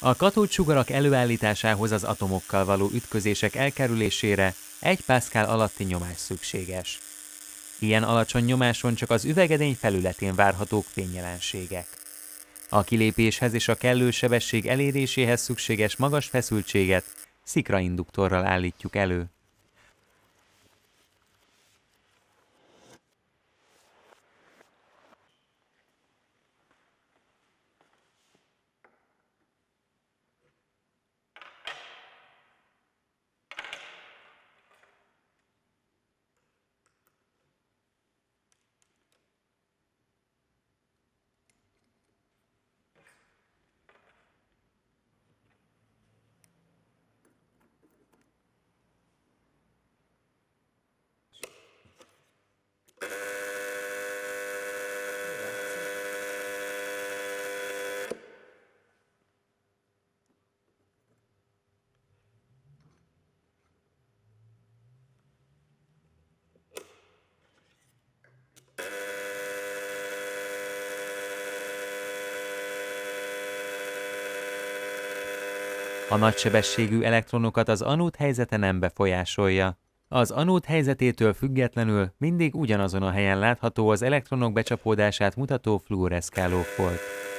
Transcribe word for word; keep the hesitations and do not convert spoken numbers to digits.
A katódsugarak előállításához az atomokkal való ütközések elkerülésére egy pászkál alatti nyomás szükséges. Ilyen alacsony nyomáson csak az üvegedény felületén várhatók fényjelenségek. A kilépéshez és a kellő sebesség eléréséhez szükséges magas feszültséget szikrainduktorral állítjuk elő. A nagysebességű elektronokat az anód helyzete nem befolyásolja. Az anód helyzetétől függetlenül mindig ugyanazon a helyen látható az elektronok becsapódását mutató fluoreszkáló folt.